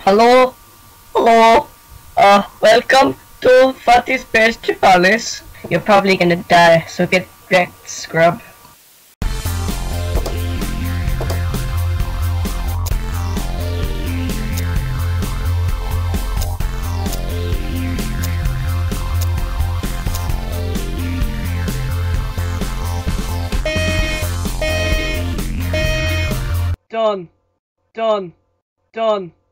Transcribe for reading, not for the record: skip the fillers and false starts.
Hello? Hello? Welcome to Fatty's Pastry Palace. You're probably gonna die, so get wrecked, scrub. Done. Done. Done.